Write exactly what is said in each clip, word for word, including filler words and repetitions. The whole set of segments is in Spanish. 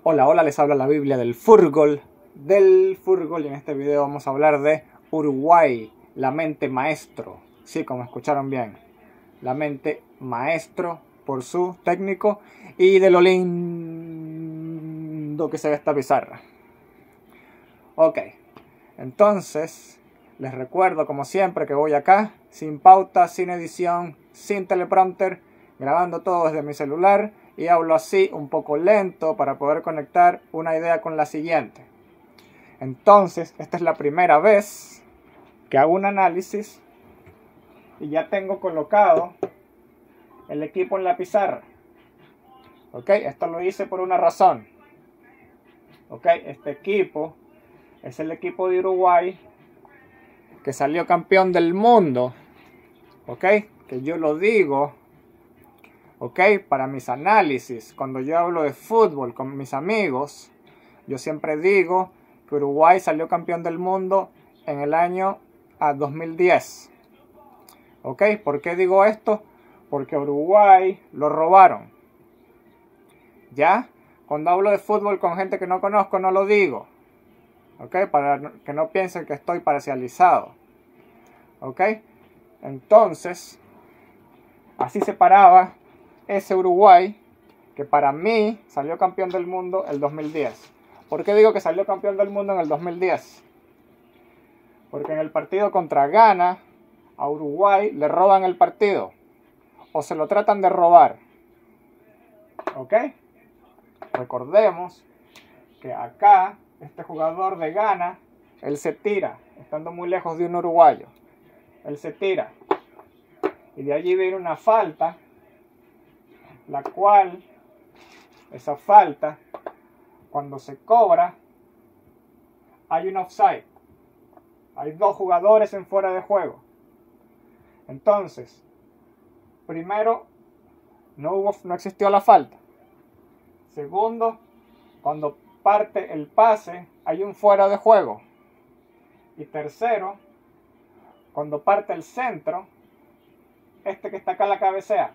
Hola, hola, les habla la Biblia del fútbol, del fútbol y en este video vamos a hablar de Uruguay, la mente maestro. Sí, como escucharon bien, la mente maestro por su técnico y de lo lindo que se ve esta pizarra. Ok, entonces les recuerdo como siempre que voy acá, sin pauta, sin edición, sin teleprompter, grabando todo desde mi celular y hablo así un poco lento para poder conectar una idea con la siguiente. Entonces, esta es la primera vez que hago un análisis y ya tengo colocado el equipo en la pizarra. Ok, esto lo hice por una razón. Ok, este equipo es el equipo de Uruguay que salió campeón del mundo. Ok, que yo lo digo. Ok, para mis análisis, cuando yo hablo de fútbol con mis amigos, yo siempre digo que Uruguay salió campeón del mundo en el año dos mil diez. Ok, ¿por qué digo esto? Porque a Uruguay lo robaron. ¿Ya? Cuando hablo de fútbol con gente que no conozco, no lo digo. Ok, para que no piensen que estoy parcializado. Ok, entonces, así se paraba ese Uruguay que para mí salió campeón del mundo el dos mil diez. ¿Por qué digo que salió campeón del mundo en el dos mil diez? Porque en el partido contra Ghana a Uruguay le roban el partido o se lo tratan de robar. ¿Ok? Recordemos que acá este jugador de Ghana, él se tira, estando muy lejos de un uruguayo. Él se tira y de allí viene una falta, la cual esa falta, cuando se cobra, hay un offside. Hay dos jugadores en fuera de juego. Entonces, primero, no hubo, no existió la falta. Segundo, cuando parte el pase, hay un fuera de juego. Y tercero, cuando parte el centro, este que está acá la cabecea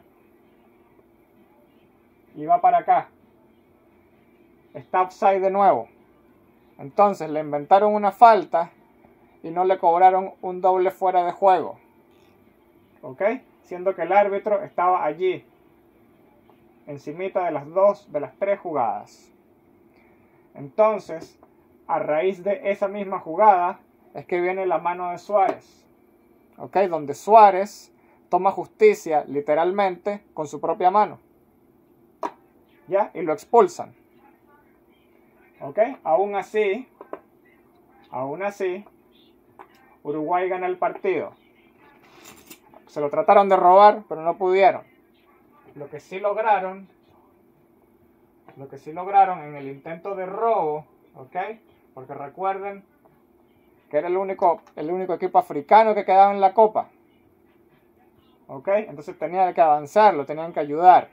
y va para acá, está offside de nuevo. Entonces le inventaron una falta y no le cobraron un doble fuera de juego. ¿Ok? Siendo que el árbitro estaba allí, encimita de las dos, de las tres jugadas. Entonces, a raíz de esa misma jugada, es que viene la mano de Suárez. ¿Ok? Donde Suárez toma justicia, literalmente, con su propia mano. ¿Ya? Y lo expulsan. ¿Ok? Aún así, aún así, Uruguay gana el partido. Se lo trataron de robar, pero no pudieron. Lo que sí lograron, lo que sí lograron en el intento de robo, ¿ok? Porque recuerden que era el único, el único equipo africano que quedaba en la Copa. ¿Ok? Entonces tenían que avanzar, lo tenían que ayudar.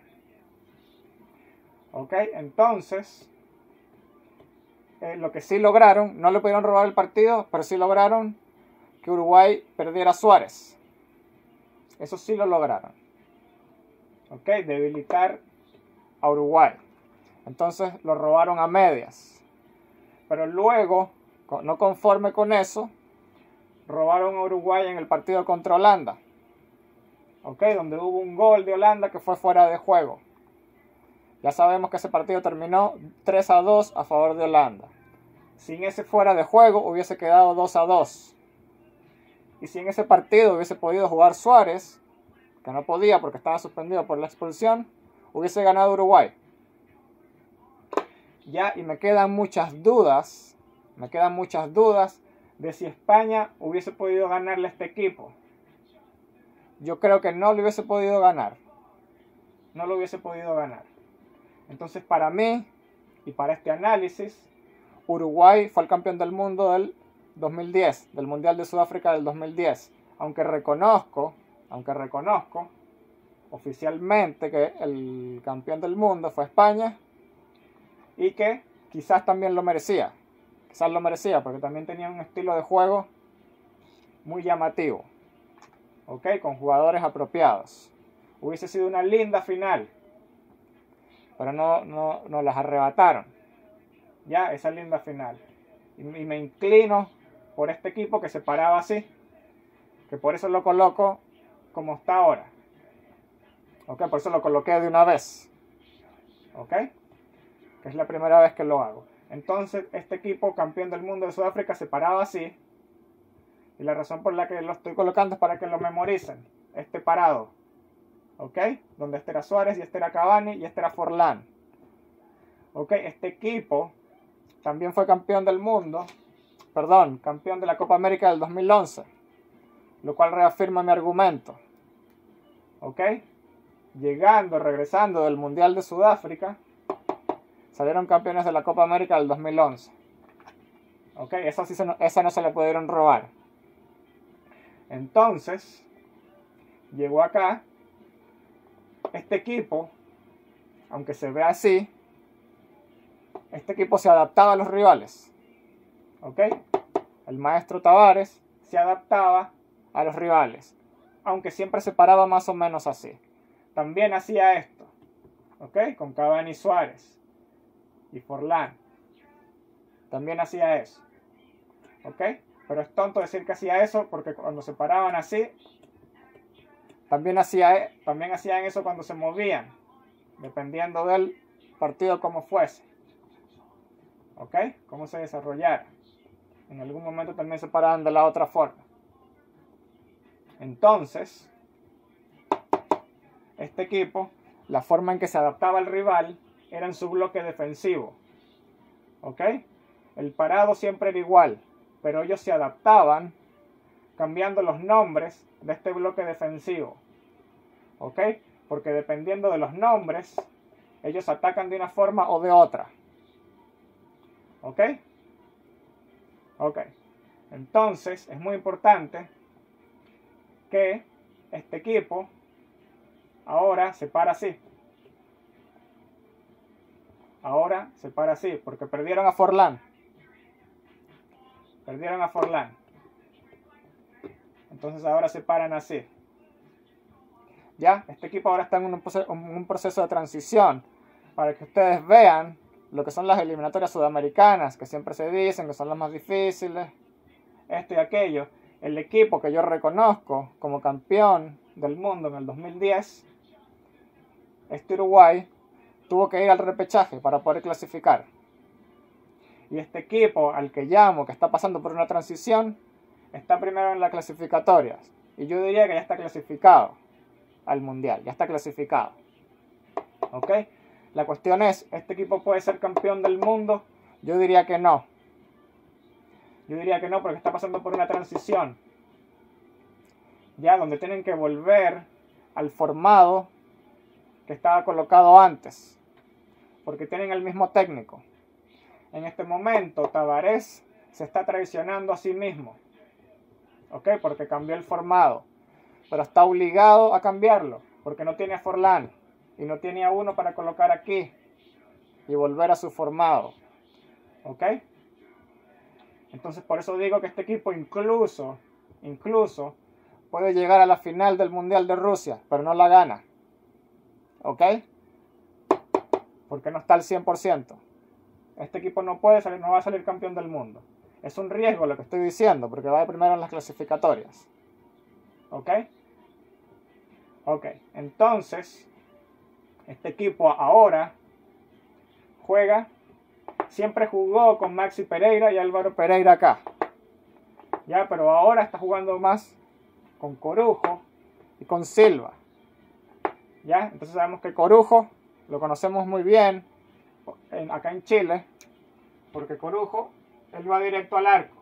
¿Ok? Entonces, eh, lo que sí lograron, no le pudieron robar el partido, pero sí lograron que Uruguay perdiera a Suárez. Eso sí lo lograron. ¿Ok? Debilitar a Uruguay. Entonces lo robaron a medias. Pero luego, no conforme con eso, robaron a Uruguay en el partido contra Holanda. ¿Ok? Donde hubo un gol de Holanda que fue fuera de juego. Ya sabemos que ese partido terminó tres a dos a favor de Holanda. Sin ese fuera de juego hubiese quedado dos a dos. Y si en ese partido hubiese podido jugar Suárez, que no podía porque estaba suspendido por la expulsión, hubiese ganado Uruguay. Ya, y me quedan muchas dudas, me quedan muchas dudas de si España hubiese podido ganarle a este equipo. Yo creo que no lo hubiese podido ganar. No lo hubiese podido ganar. Entonces, para mí, y para este análisis, Uruguay fue el campeón del mundo del dos mil diez, del Mundial de Sudáfrica del dos mil diez. Aunque reconozco, aunque reconozco oficialmente que el campeón del mundo fue España y que quizás también lo merecía. Quizás lo merecía porque también tenía un estilo de juego muy llamativo. ¿Ok? Con jugadores apropiados. Hubiese sido una linda final. Pero no, no, no las arrebataron. Ya, esa linda final. Y, y me inclino por este equipo que se paraba así, que por eso lo coloco como está ahora. Ok, por eso lo coloqué de una vez. Ok, que es la primera vez que lo hago. Entonces, este equipo campeón del mundo de Sudáfrica se paraba así. Y la razón por la que lo estoy colocando es para que lo memoricen. Este parado. ¿Ok? Donde este era Suárez y este era Cavani y este era Forlán. ¿Ok? Este equipo también fue campeón del mundo. Perdón, campeón de la Copa América del dos mil once. Lo cual reafirma mi argumento. ¿Ok? Llegando, regresando del Mundial de Sudáfrica, salieron campeones de la Copa América del dos mil once. ¿Ok? Esa, sí se no, esa no se le pudieron robar. Entonces, llegó acá. Este equipo, aunque se ve así, este equipo se adaptaba a los rivales. ¿Ok? El maestro Tavares se adaptaba a los rivales, aunque siempre se paraba más o menos así. También hacía esto. ¿Ok? Con Cavani y Suárez y Forlán. También hacía eso. ¿Ok? Pero es tonto decir que hacía eso porque cuando se paraban así, también, hacía, también hacían eso cuando se movían, dependiendo del partido como fuese. ¿Ok? Cómo se desarrollara. En algún momento también se paraban de la otra forma. Entonces, este equipo, la forma en que se adaptaba al rival era en su bloque defensivo. ¿Ok? El parado siempre era igual, pero ellos se adaptaban cambiando los nombres de este bloque defensivo. ¿Ok? Porque dependiendo de los nombres, ellos atacan de una forma o de otra. ¿Ok? Ok. Entonces, es muy importante que este equipo ahora se para así. Ahora se para así, porque perdieron a Forlán. Perdieron a Forlán. Entonces ahora se paran así. Ya, este equipo ahora está en un proceso, un proceso de transición para que ustedes vean lo que son las eliminatorias sudamericanas, que siempre se dicen que son las más difíciles, esto y aquello. El equipo que yo reconozco como campeón del mundo en el dos mil diez, este Uruguay, tuvo que ir al repechaje para poder clasificar. Y este equipo al que llamo, que está pasando por una transición, está primero en las clasificatorias. Y yo diría que ya está clasificado al mundial, ya está clasificado. ¿Ok? La cuestión es, ¿este equipo puede ser campeón del mundo? Yo diría que no. Yo diría que no porque está pasando por una transición. Ya, donde tienen que volver al formado que estaba colocado antes. Porque tienen el mismo técnico. En este momento, Tavares se está traicionando a sí mismo. ¿Ok? Porque cambió el formado. Pero está obligado a cambiarlo. Porque no tiene a Forlán. Y no tiene a uno para colocar aquí. Y volver a su formado. ¿Ok? Entonces por eso digo que este equipo incluso, incluso, puede llegar a la final del Mundial de Rusia. Pero no la gana. ¿Ok? Porque no está al cien por ciento. Este equipo no puede salir, no va a salir campeón del mundo. Es un riesgo lo que estoy diciendo, porque va primero en las clasificatorias. ¿Ok? Ok, entonces, este equipo ahora juega, siempre jugó con Maxi Pereira y Álvaro Pereira acá. Ya, pero ahora está jugando más con Corujo y con Silva. Ya, entonces sabemos que Corujo lo conocemos muy bien en, acá en Chile, porque Corujo, él va directo al arco.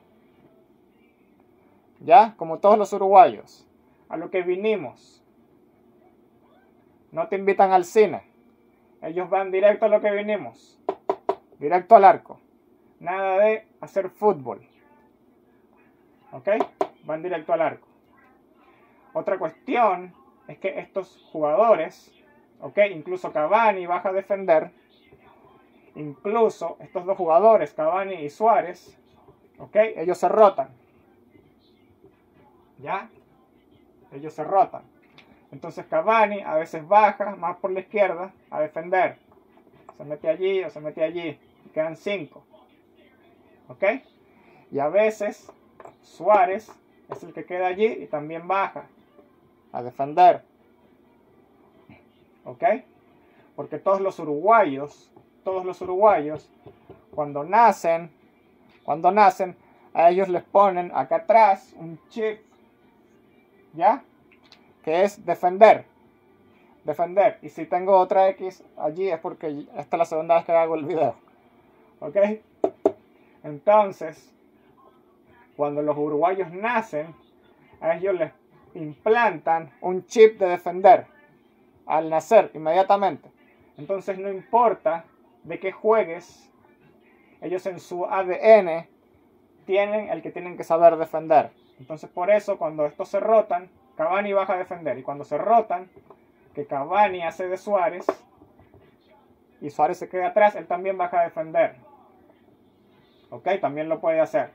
Ya, como todos los uruguayos, a lo que vinimos. No te invitan al cine. Ellos van directo a lo que vinimos. Directo al arco. Nada de hacer fútbol. ¿Ok? Van directo al arco. Otra cuestión es que estos jugadores, ¿ok? Incluso Cavani baja a defender. Incluso estos dos jugadores, Cavani y Suárez, ¿ok? Ellos se rotan. ¿Ya? Ellos se rotan. Entonces Cavani a veces baja más por la izquierda a defender. Se mete allí o se mete allí. quedan cinco. ¿Ok? Y a veces Suárez es el que queda allí y también baja a defender. ¿Ok? Porque todos los uruguayos, todos los uruguayos, cuando nacen, cuando nacen, a ellos les ponen acá atrás un chip, ¿ya? Que es defender. Defender. Y si tengo otra X allí es porque esta es la segunda vez que hago el video. ¿Ok? Entonces, cuando los uruguayos nacen, a ellos les implantan un chip de defender al nacer inmediatamente. Entonces no importa de qué juegues, ellos en su A D N tienen el que tienen que saber defender. Entonces por eso cuando estos se rotan, Cavani baja a defender. Y cuando se rotan, que Cavani hace de Suárez y Suárez se queda atrás, él también baja a defender. Ok, también lo puede hacer.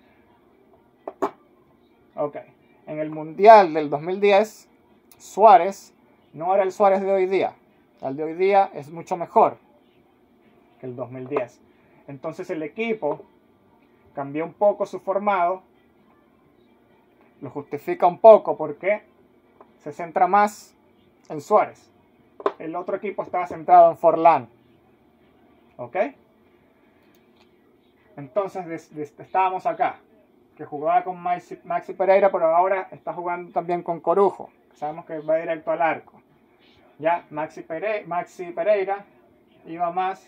Ok, en el Mundial del dos mil diez, Suárez no era el Suárez de hoy día. El de hoy día es mucho mejor que el dos mil diez. Entonces el equipo cambió un poco su formado. Lo justifica un poco porque se centra más en Suárez. El otro equipo estaba centrado en Forlán. ¿Ok? Entonces des, des, estábamos acá, que jugaba con Maxi, Maxi Pereira, pero ahora está jugando también con Corujo. Sabemos que va directo al arco. Ya Maxi Pereira, Maxi Pereira iba más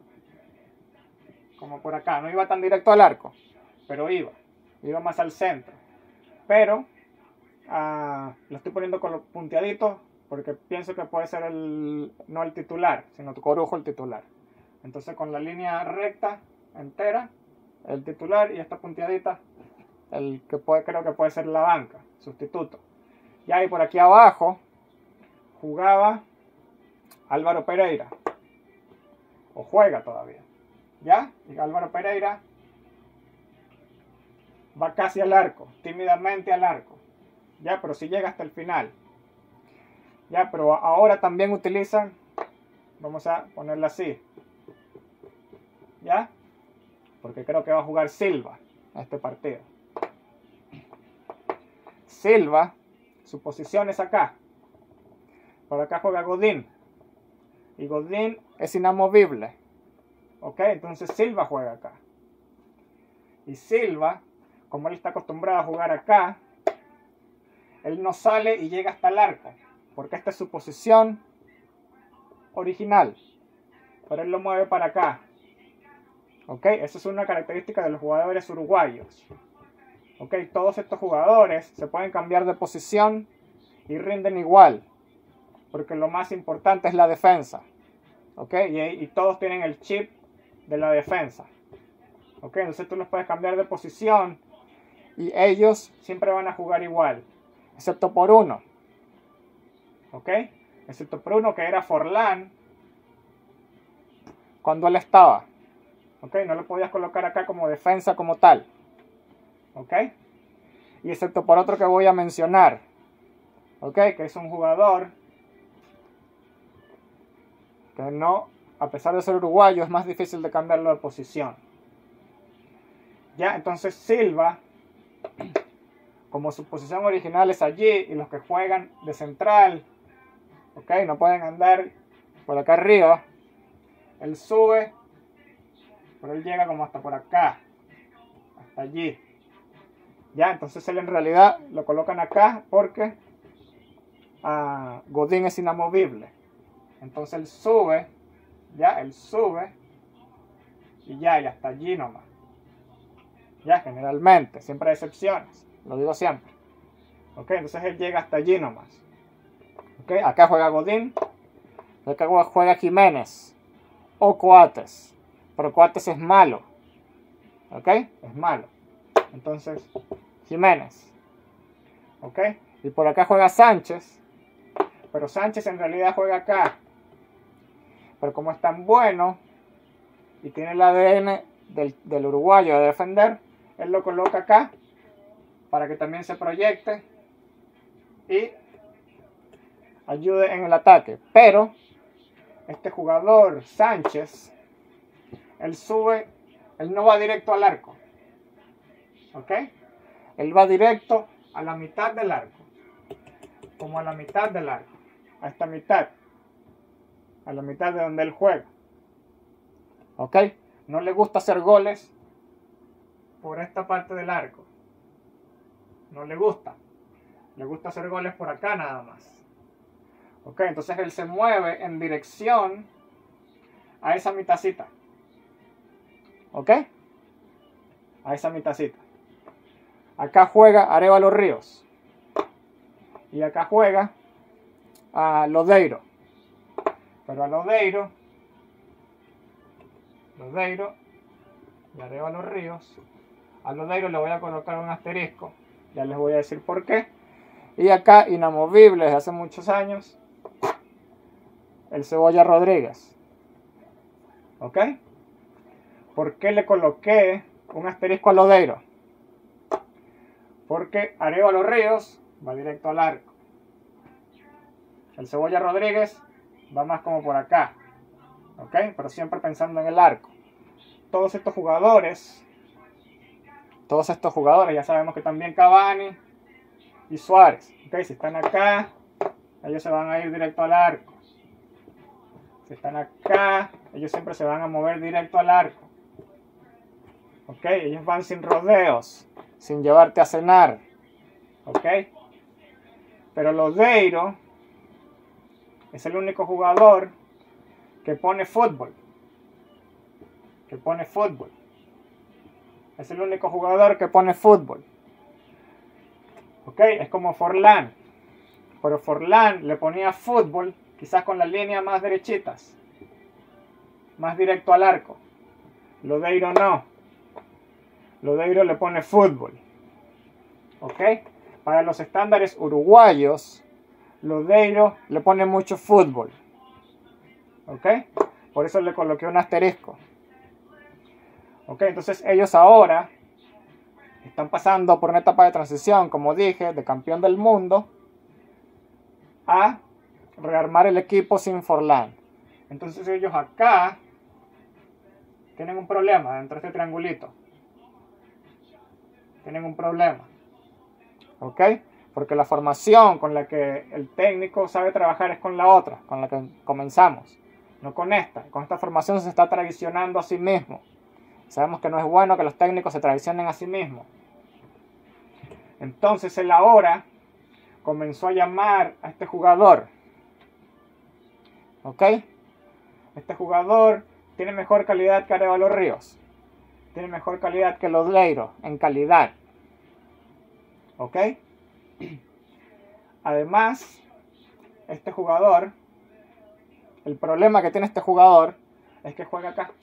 como por acá. No iba tan directo al arco, pero iba. Iba más al centro. Pero uh, lo estoy poniendo con los punteaditos porque pienso que puede ser el, no el titular, sino Corujo el titular. Entonces con la línea recta entera, el titular, y esta punteadita, el que puede, creo que puede ser la banca, sustituto. Ya, y por aquí abajo jugaba Álvaro Pereira, o juega todavía, ¿ya? Y Álvaro Pereira va casi al arco, tímidamente al arco, ¿ya? Pero sí llega hasta el final, ¿ya? Pero ahora también utilizan, vamos a ponerla así, ¿ya? Porque creo que va a jugar Silva a este partido. Silva, su posición es acá. Por acá juega Godín. Y Godín es inamovible. ¿Ok? Entonces Silva juega acá. Y Silva, como él está acostumbrado a jugar acá, él no sale y llega hasta el arco. Porque esta es su posición original. Pero él lo mueve para acá. ¿Ok? Esa es una característica de los jugadores uruguayos. ¿Ok? Todos estos jugadores se pueden cambiar de posición y rinden igual. Porque lo más importante es la defensa. ¿Ok? Y, y todos tienen el chip de la defensa. ¿Ok? Entonces tú los puedes cambiar de posición y ellos siempre van a jugar igual. Excepto por uno. ¿Ok? Excepto por uno que era Forlán cuando él estaba. ¿Ok? No lo podías colocar acá como defensa como tal. ¿Ok? Y excepto por otro que voy a mencionar. ¿Ok? Que es un jugador que no, a pesar de ser uruguayo, es más difícil de cambiarlo de posición. Ya, entonces Silva, como su posición original es allí, y los que juegan de central, ¿ok? No pueden andar por acá arriba. Él sube, pero él llega como hasta por acá, hasta allí. Ya, entonces él en realidad lo colocan acá porque uh, Godín es inamovible. Entonces él sube, ya, él sube y ya, y hasta allí nomás. Ya, generalmente, siempre hay excepciones, lo digo siempre. Ok, entonces él llega hasta allí nomás. Ok, acá juega Godín, acá juega Jiménez o Coates, pero Coates es malo. Ok, es malo. Entonces, Jiménez. Ok, y por acá juega Sánchez, pero Sánchez en realidad juega acá. Pero como es tan bueno y tiene el A D N del, del uruguayo de defender, él lo coloca acá para que también se proyecte y ayude en el ataque. Pero este jugador Sánchez él sube, él no va directo al arco. ¿Ok? Él va directo a la mitad del arco. Como a la mitad del arco. A esta mitad. A la mitad de donde él juega. ¿Ok? No le gusta hacer goles por esta parte del arco. No le gusta. Le gusta hacer goles por acá nada más. ¿Ok? Entonces él se mueve en dirección a esa mitacita. ¿Ok? A esa mitacita. Acá juega Arévalo Ríos. Y acá juega a Lodeiro. Pero a Lodeiro, Lodeiro y Arévalo Ríos, a Lodeiro le voy a colocar un asterisco. Ya les voy a decir por qué. Y acá, inamovible desde hace muchos años, el Cebolla Rodríguez. ¿Ok? ¿Por qué le coloqué un asterisco a Lodeiro? Porque Arévalo Ríos va directo al arco. El Cebolla Rodríguez va más como por acá. ¿Ok? Pero siempre pensando en el arco. Todos estos jugadores, todos estos jugadores, ya sabemos que también Cavani y Suárez. ¿Ok? Si están acá, ellos se van a ir directo al arco. Si están acá, ellos siempre se van a mover directo al arco. ¿Ok? Ellos van sin rodeos, sin llevarte a cenar. ¿Ok? Pero Lodeiro es el único jugador que pone fútbol. Que pone fútbol. Es el único jugador que pone fútbol. ¿Ok? Es como Forlán. Pero Forlán le ponía fútbol, quizás con la línea más derechitas. Más directo al arco. Lodeiro no. Lodeiro le pone fútbol. ¿Ok? Para los estándares uruguayos, Lodeiro le pone mucho fútbol. ¿Ok? Por eso le coloqué un asterisco. ¿Ok? Entonces ellos ahora están pasando por una etapa de transición, como dije, de campeón del mundo a rearmar el equipo sin Forlán. Entonces ellos acá tienen un problema dentro de este triangulito. Tienen un problema. ¿Ok? Porque la formación con la que el técnico sabe trabajar es con la otra, con la que comenzamos. No con esta. Con esta formación se está traicionando a sí mismo. Sabemos que no es bueno que los técnicos se traicionen a sí mismos. Entonces él ahora comenzó a llamar a este jugador. ¿Ok? Este jugador tiene mejor calidad que Arévalo Ríos. Tiene mejor calidad que Lodeiro en calidad. ¿Ok? Además, este jugador, el problema que tiene este jugador es que juega acá.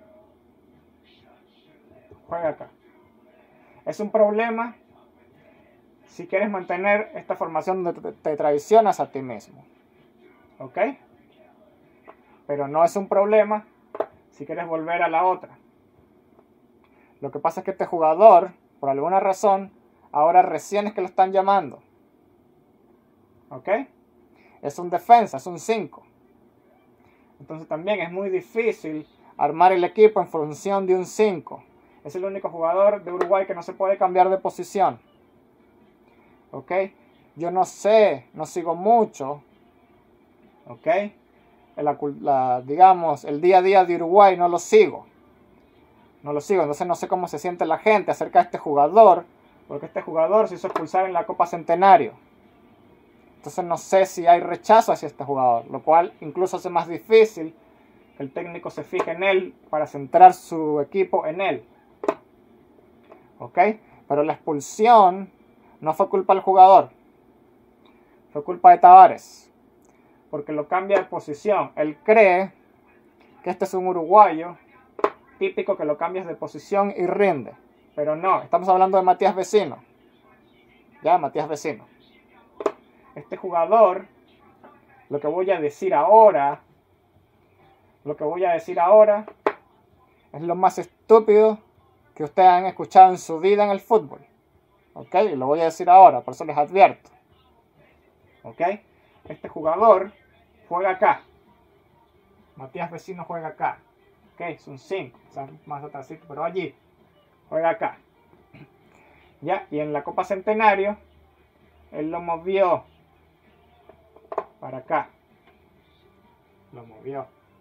Juega acá. Es un problema si quieres mantener esta formación donde te, te traicionas a ti mismo. ¿Ok? Pero no es un problema si quieres volver a la otra. Lo que pasa es que este jugador, por alguna razón, ahora recién es que lo están llamando. ¿Ok? Es un defensa, es un cinco. Entonces también es muy difícil armar el equipo en función de un cinco. Es el único jugador de Uruguay que no se puede cambiar de posición. ¿Ok? Yo no sé, no sigo mucho. ¿Ok? La, la, digamos, el día a día de Uruguay no lo sigo. No lo sigo, entonces no sé cómo se siente la gente acerca de este jugador. Porque este jugador se hizo expulsar en la Copa Centenario. Entonces no sé si hay rechazo hacia este jugador. Lo cual incluso hace más difícil que el técnico se fije en él para centrar su equipo en él. ¿Ok? Pero la expulsión no fue culpa del jugador. Fue culpa de Tavares. Porque lo cambia de posición. Él cree que este es un uruguayo típico que lo cambias de posición y rinde. Pero no, estamos hablando de Matías Vecino. Ya, Matías Vecino. Este jugador, lo que voy a decir ahora, lo que voy a decir ahora es lo más estúpido que ustedes han escuchado en su vida en el fútbol. ¿Ok? Y lo voy a decir ahora, por eso les advierto. ¿Ok? Este jugador juega acá. Matías Vecino juega acá. Ok, es un cinco, o sea, más atrásito, pero allí. Juega acá. Ya, y en la Copa Centenario, él lo movió para acá. Lo movió.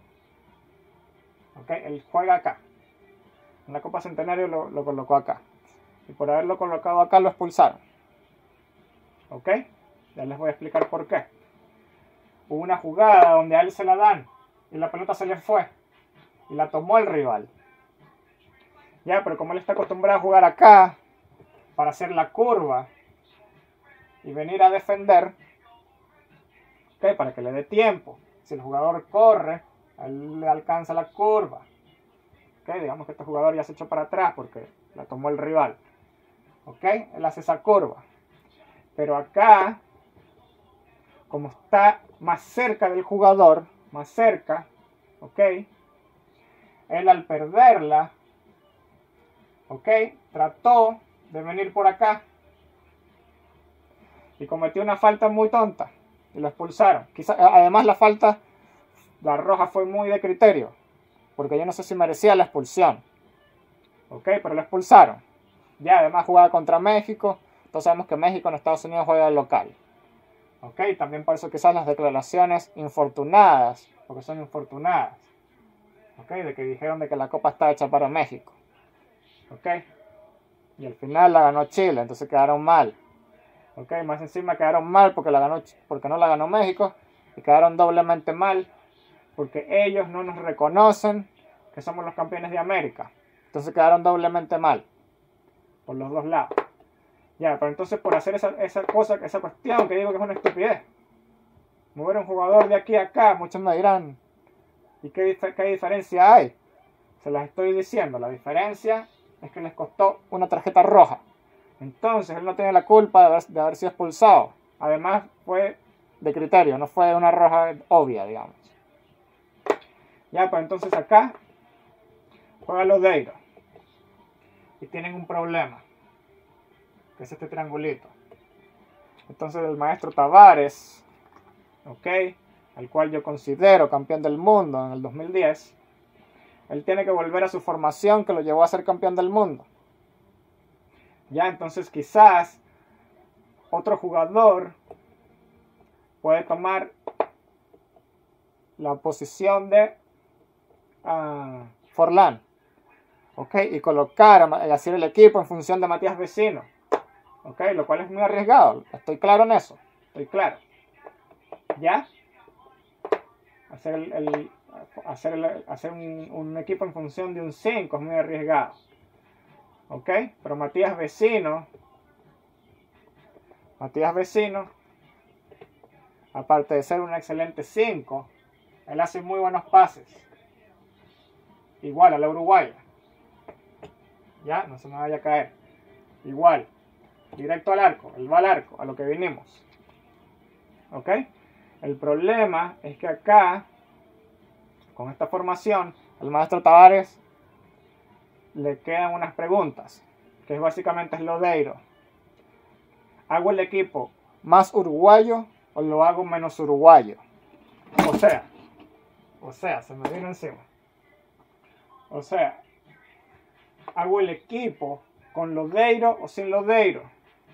Ok, él juega acá. En la Copa Centenario lo, lo colocó acá. Y por haberlo colocado acá lo expulsaron. Ok, ya les voy a explicar por qué. Hubo una jugada donde a él se la dan y la pelota se le fue. Y la tomó el rival. Ya, pero como él está acostumbrado a jugar acá para hacer la curva y venir a defender, ok, para que le dé tiempo. Si el jugador corre, a él le alcanza la curva. Ok, digamos que este jugador ya se echó para atrás porque la tomó el rival. Ok, él hace esa curva. Pero acá, como está más cerca del jugador, más cerca, ok, él al perderla, ok, trató de venir por acá y cometió una falta muy tonta y lo expulsaron. Quizá, además la falta, la roja fue muy de criterio, porque yo no sé si merecía la expulsión, ok, pero lo expulsaron. Ya, además jugaba contra México, entonces sabemos que México en Estados Unidos juega al local. Ok, también por eso quizás las declaraciones infortunadas, porque son infortunadas, ok, de que dijeron de que la copa está hecha para México, ok, y al final la ganó Chile, entonces quedaron mal, ok, más encima quedaron mal porque, la ganó, porque no la ganó México, y quedaron doblemente mal porque ellos no nos reconocen que somos los campeones de América, entonces quedaron doblemente mal, por los dos lados. Ya, pero entonces por hacer esa, esa cosa, esa cuestión que digo que es una estupidez, mover un jugador de aquí a acá, muchos me dirán, ¿y qué, qué diferencia hay? Se las estoy diciendo, la diferencia es que les costó una tarjeta roja. Entonces él no tiene la culpa de haber, de haber sido expulsado. Además fue de criterio, no fue una roja obvia, digamos. Ya, pues entonces acá juega Lodeiro y tienen un problema, que es este triangulito. Entonces el maestro Tavares, ok, al cual yo considero campeón del mundo en el dos mil diez, él tiene que volver a su formación que lo llevó a ser campeón del mundo. Ya, entonces quizás otro jugador puede tomar la posición de uh, Forlán, ok, y colocar y hacer el equipo en función de Matías Vecino. Ok, lo cual es muy arriesgado. Estoy claro en eso. Estoy claro. ¿Ya? Hacer, el, el, hacer, el, hacer un, un equipo en función de un cinco es muy arriesgado. Ok, pero Matías Vecino, Matías Vecino, aparte de ser un excelente cinco, él hace muy buenos pases. Igual a la uruguaya. Ya, no se me vaya a caer. Igual. Directo al arco, él va al arco, a lo que vinimos. ¿Ok? El problema es que acá, con esta formación, al maestro Tavares le quedan unas preguntas, que es básicamente es Lodeiro. ¿Hago el equipo más uruguayo o lo hago menos uruguayo? O sea, o sea, se me vino encima. O sea, ¿hago el equipo con Lodeiro o sin Lodeiro?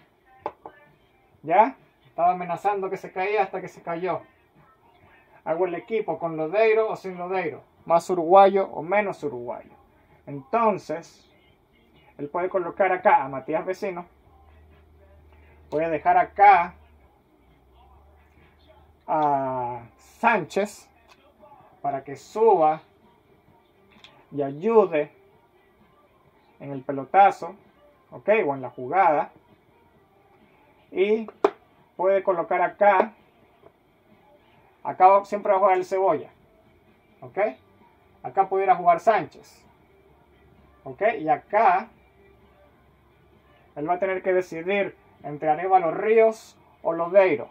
¿Ya? Estaba amenazando que se caía hasta que se cayó. ¿Hago el equipo con Lodeiro o sin Lodeiro? ¿Más uruguayo o menos uruguayo? Entonces, él puede colocar acá a Matías Vecino. Puede dejar acá a Sánchez para que suba y ayude en el pelotazo, ok, o en la jugada. Y puede colocar acá, acá siempre va a jugar el Cebolla, ok, acá pudiera jugar Sánchez, ok, y acá él va a tener que decidir entre Arévalo Ríos o Lodeiro,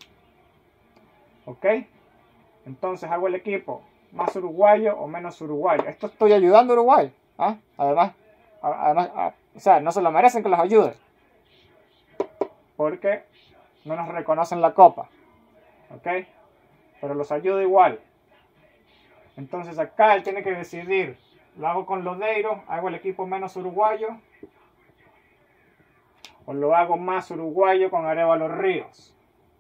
ok. Entonces hago el equipo más uruguayo o menos uruguayo. Esto estoy ayudando a Uruguay, ¿ah? además, además a, o sea, no se lo merecen que los ayude, porque no nos reconocen la copa, ok, pero los ayuda igual. Entonces acá él tiene que decidir lo hago con Lodeiro, hago el equipo menos uruguayo, o lo hago más uruguayo con Arévalo Ríos.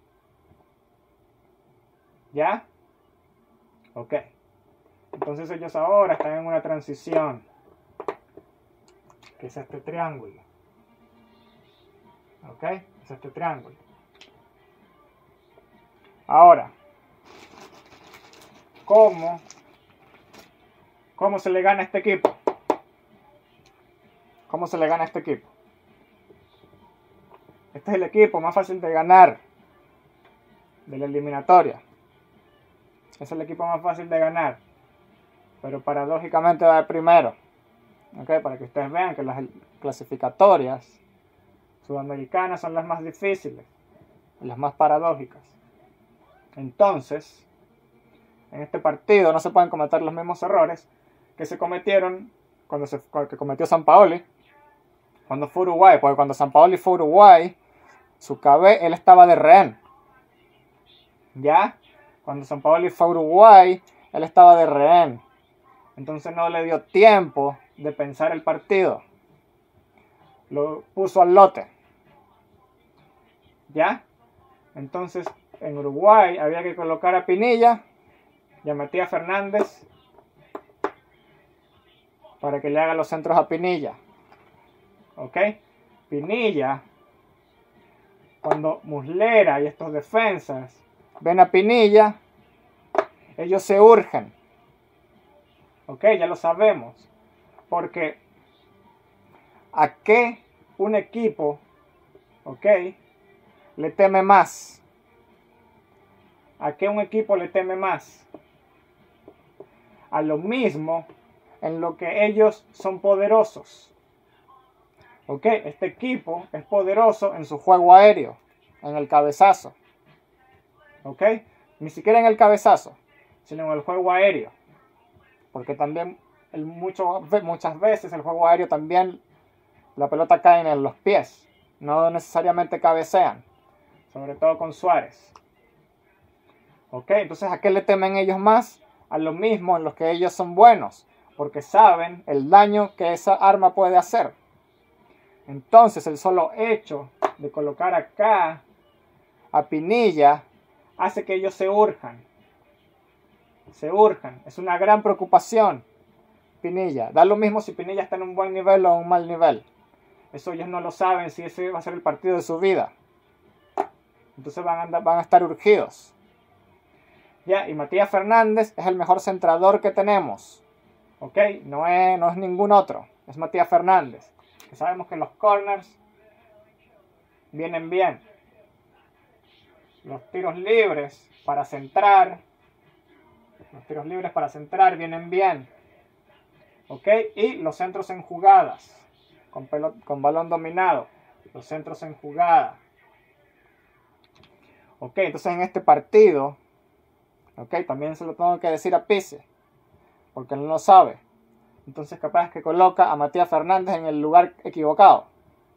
¿Ya? Ok. Entonces ellos ahora están en una transición, que es este triángulo. Ok, es este triángulo. Ahora, ¿cómo, cómo se le gana a este equipo? ¿Cómo se le gana a este equipo? Este es el equipo más fácil de ganar de la eliminatoria. Es el equipo más fácil de ganar, pero paradójicamente va de primero. Okay, para que ustedes vean que las clasificatorias sudamericanas son las más difíciles, las más paradójicas. Entonces, en este partido no se pueden cometer los mismos errores que se cometieron cuando se que cometió Sampaoli cuando fue Uruguay, porque cuando Sampaoli fue Uruguay, su cabe, él estaba de rehén. ¿Ya? Cuando Sampaoli fue a Uruguay, él estaba de rehén. Entonces no le dio tiempo de pensar el partido. Lo puso al lote. ¿Ya? Entonces, en Uruguay había que colocar a Pinilla y a Matías Fernández para que le haga los centros a Pinilla. ¿Ok? Pinilla, cuando Muslera y estos defensas ven a Pinilla, ellos se urgen. ¿Ok? Ya lo sabemos. Porque ¿a qué un equipo, ok, le teme más? ¿A qué un equipo le teme más? A lo mismo en lo que ellos son poderosos. ¿Ok? Este equipo es poderoso en su juego aéreo, en el cabezazo. ¿Ok? Ni siquiera en el cabezazo, sino en el juego aéreo. Porque también el mucho, muchas veces el juego aéreo también la pelota cae en los pies. No necesariamente cabecean. Sobre todo con Suárez. ¿Ok? Entonces, ¿a qué le temen ellos más? A lo mismo en los que ellos son buenos. Porque saben el daño que esa arma puede hacer. Entonces, el solo hecho de colocar acá a Pinilla hace que ellos se urjan. Se urjan. Es una gran preocupación. Pinilla. Da lo mismo si Pinilla está en un buen nivel o en un mal nivel. Eso ellos no lo saben si ese va a ser el partido de su vida. Entonces van a, andar, van a estar urgidos. Ya, y Matías Fernández es el mejor centrador que tenemos. ¿Ok? No es, no es ningún otro. Es Matías Fernández. Que sabemos que los corners vienen bien. Los tiros libres para centrar. Los tiros libres para centrar vienen bien. ¿Ok? Y los centros en jugadas. Con, pelot con balón dominado. Los centros en jugada. Ok, entonces en este partido, ok, también se lo tengo que decir a Pizzi, porque él no lo sabe. Entonces capaz que coloca a Matías Fernández en el lugar equivocado.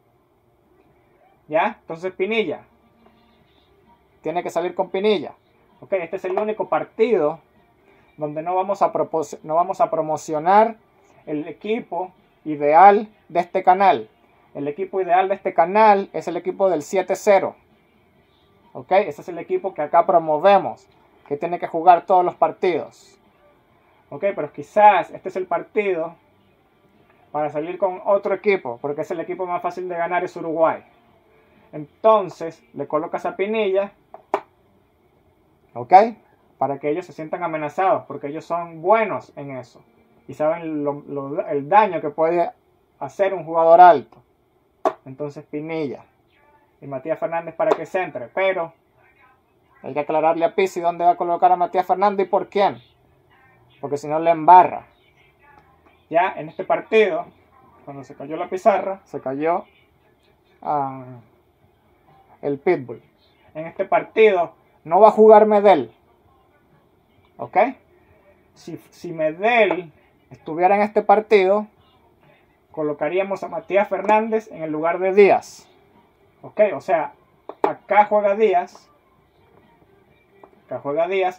¿Ya? Entonces Pinilla. Tiene que salir con Pinilla. Ok, este es el único partido donde no vamos a, no vamos a promocionar el equipo ideal de este canal. El equipo ideal de este canal es el equipo del siete cero. ¿Ok? Ese es el equipo que acá promovemos, que tiene que jugar todos los partidos. ¿Ok? Pero quizás este es el partido para salir con otro equipo, porque es el equipo más fácil de ganar, es Uruguay. Entonces, le colocas a Pinilla, ¿ok? Para que ellos se sientan amenazados, porque ellos son buenos en eso. Y saben lo, lo, el daño que puede hacer un jugador alto. Entonces, Pinilla. Y Matías Fernández para que centre, pero hay que aclararle a Pizzi dónde va a colocar a Matías Fernández y por quién, porque si no le embarra. Ya en este partido, cuando se cayó la pizarra, se cayó uh, el Pitbull. En este partido no va a jugar Medel, ¿ok? Si, si Medel estuviera en este partido, colocaríamos a Matías Fernández en el lugar de Díaz. Ok, o sea, acá juega Díaz, acá juega Díaz,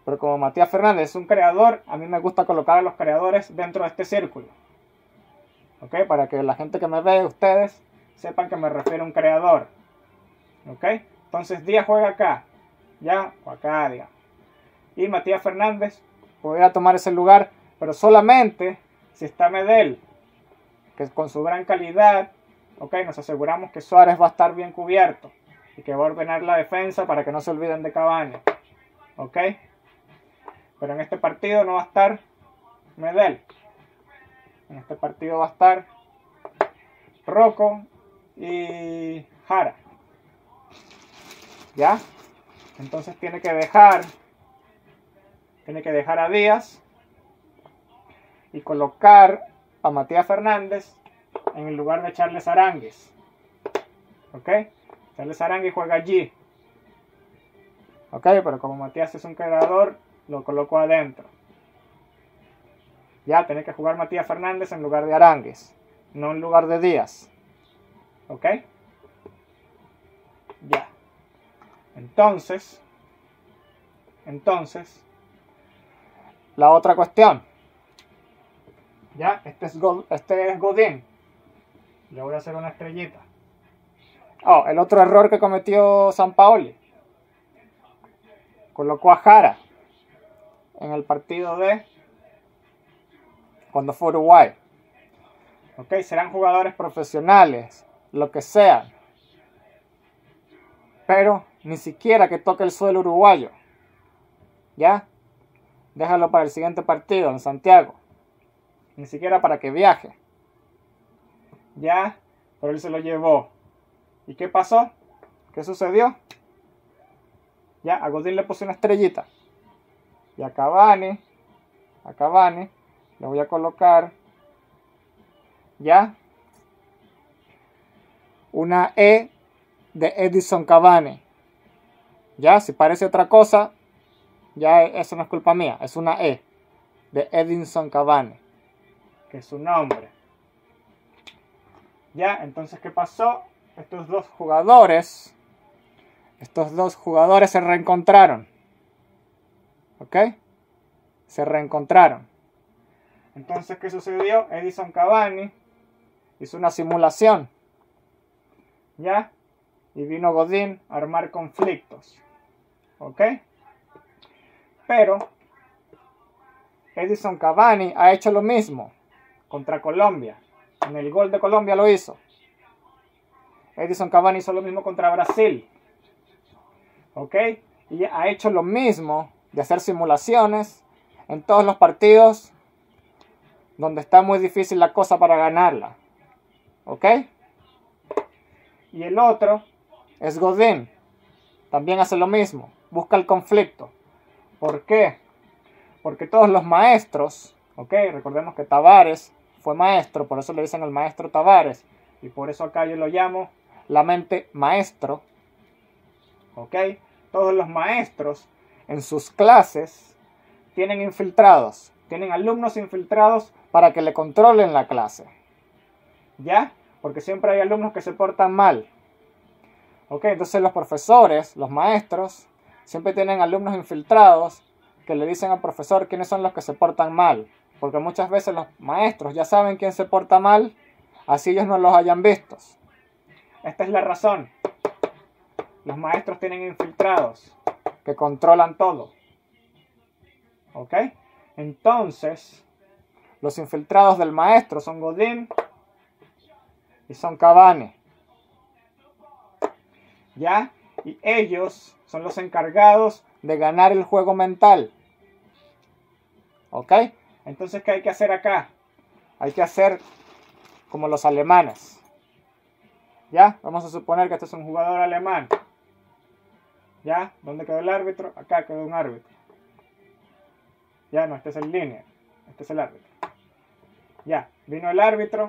Pero como Matías Fernández es un creador, a mí me gusta colocar a los creadores dentro de este círculo. ¿Ok? Para que la gente que me ve, ustedes, sepan que me refiero a un creador. ¿Ok? Entonces Díaz juega acá. Ya, o acá, digamos. Y Matías Fernández podría tomar ese lugar, pero solamente si está Medel, que con su gran calidad, ok, nos aseguramos que Suárez va a estar bien cubierto y que va a ordenar la defensa para que no se olviden de Cavani. Ok. Pero en este partido no va a estar Medel. En este partido va a estar Rocco y Jara. ¿Ya? Entonces tiene que dejar tiene que dejar a Díaz y colocar a Matías Fernández en el lugar de Charles Aránguiz. ¿Ok? Charles Aránguiz juega allí. ¿Ok? Pero como Matías es un creador, lo coloco adentro. Ya, tiene que jugar Matías Fernández en lugar de Aránguiz, no en lugar de Díaz. ¿Ok? Ya. Entonces, entonces, la otra cuestión. Ya, este es, God, este es Godín. Le voy a hacer una estrellita. Oh, el otro error que cometió Sampaoli. Colocó a Jara en el partido de cuando fue Uruguay. Ok, serán jugadores profesionales, lo que sean. Pero ni siquiera que toque el suelo uruguayo. ¿Ya? Déjalo para el siguiente partido en Santiago. Ni siquiera para que viaje. ¿Ya? Pero él se lo llevó. ¿Y qué pasó? ¿Qué sucedió? Ya, a Godín le puse una estrellita. Y a Cavani, a Cavani, le voy a colocar, ya, una E de Edinson Cavani. Ya, si parece otra cosa, ya eso no es culpa mía, es una E de Edinson Cavani, que es su nombre. Ya, entonces, ¿qué pasó? Estos dos jugadores, estos dos jugadores se reencontraron. ¿Ok? Se reencontraron. Entonces, ¿qué sucedió? Edinson Cavani hizo una simulación. ¿Ya? Y vino Godín a armar conflictos. ¿Ok? Pero Edinson Cavani ha hecho lo mismo contra Colombia. En el gol de Colombia lo hizo. Edinson Cavani hizo lo mismo contra Brasil. ¿Ok? Y ha hecho lo mismo de hacer simulaciones en todos los partidos donde está muy difícil la cosa para ganarla. ¿Ok? Y el otro es Godín. También hace lo mismo. Busca el conflicto. ¿Por qué? Porque todos los maestros, ¿ok? Recordemos que Tavares fue maestro, por eso le dicen el maestro Tavares. Y por eso acá yo lo llamo la mente maestro. ¿Ok? Todos los maestros en sus clases tienen infiltrados. Tienen alumnos infiltrados para que le controlen la clase. ¿Ya? Porque siempre hay alumnos que se portan mal. ¿Ok? Entonces los profesores, los maestros, siempre tienen alumnos infiltrados que le dicen al profesor quiénes son los que se portan mal. Porque muchas veces los maestros ya saben quién se porta mal, así ellos no los hayan visto. Esta es la razón. Los maestros tienen infiltrados que controlan todo. ¿Ok? Entonces, los infiltrados del maestro son Godín y son Cavani. ¿Ya? Y ellos son los encargados de ganar el juego mental. ¿Ok? Entonces, ¿qué hay que hacer acá? Hay que hacer como los alemanes. ¿Ya? Vamos a suponer que este es un jugador alemán. ¿Ya? ¿Dónde quedó el árbitro? Acá quedó un árbitro. Ya, no, este es el línea. Este es el árbitro. Ya, vino el árbitro.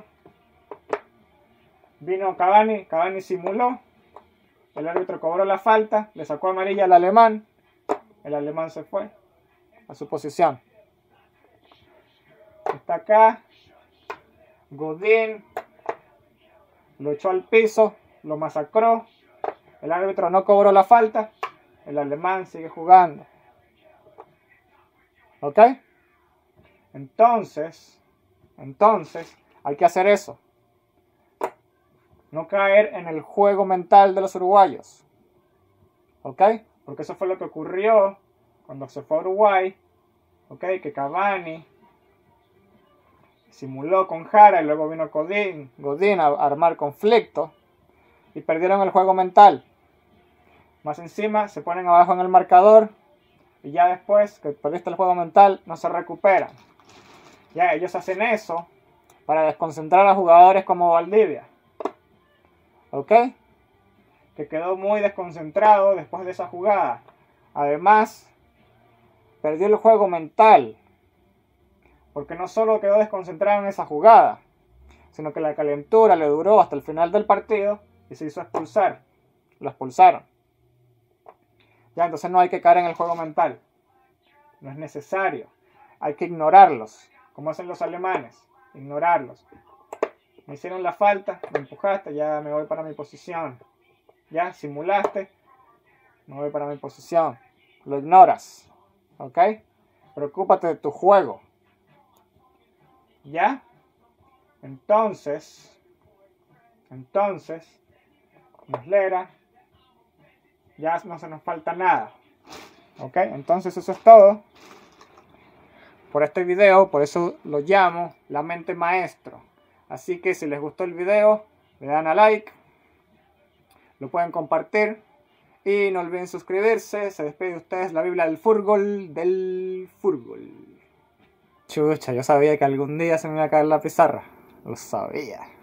Vino Cavani. Cavani simuló. El árbitro cobró la falta. Le sacó amarilla al alemán. El alemán se fue a su posición. Está acá. Godín lo echó al piso. Lo masacró. El árbitro no cobró la falta. El alemán sigue jugando. ¿Ok? Entonces, entonces, hay que hacer eso. No caer en el juego mental de los uruguayos. ¿Ok? Porque eso fue lo que ocurrió cuando se fue a Uruguay. ¿Ok? Que Cavani simuló con Jara y luego vino Godín, Godín a armar conflicto y perdieron el juego mental. Más encima se ponen abajo en el marcador y ya después que perdiste el juego mental no se recuperan. Ya ellos hacen eso para desconcentrar a jugadores como Valdivia. ¿Ok? Que quedó muy desconcentrado después de esa jugada. Además, perdió el juego mental. Porque no solo quedó desconcentrado en esa jugada, sino que la calentura le duró hasta el final del partido y se hizo expulsar. Lo expulsaron. Ya, entonces no hay que caer en el juego mental. No es necesario. Hay que ignorarlos, como hacen los alemanes. Ignorarlos. Me hicieron la falta, me empujaste, ya me voy para mi posición. Ya, simulaste, me voy para mi posición. Lo ignoras. ¿Ok? Preocúpate de tu juego. ¿Ya? Entonces, entonces, Muslera, ya no se nos falta nada. ¿Ok? Entonces eso es todo por este video, por eso lo llamo La Mente Maestro. Así que si les gustó el video, le dan a like, lo pueden compartir y no olviden suscribirse. Se despide de ustedes la Biblia del fútbol, del fútbol. Chucha, yo sabía que algún día se me iba a caer la pizarra. Lo sabía.